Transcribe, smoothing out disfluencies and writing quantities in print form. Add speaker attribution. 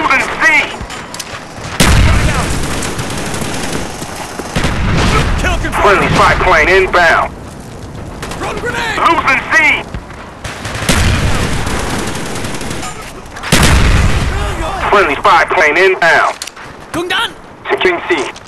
Speaker 1: Losing C!
Speaker 2: Kill confirmed.
Speaker 1: Friendly spy plane inbound.
Speaker 2: Throw grenade.
Speaker 1: Losing C! Friendly spy plane inbound.
Speaker 2: Cung đạn.
Speaker 1: Securing C.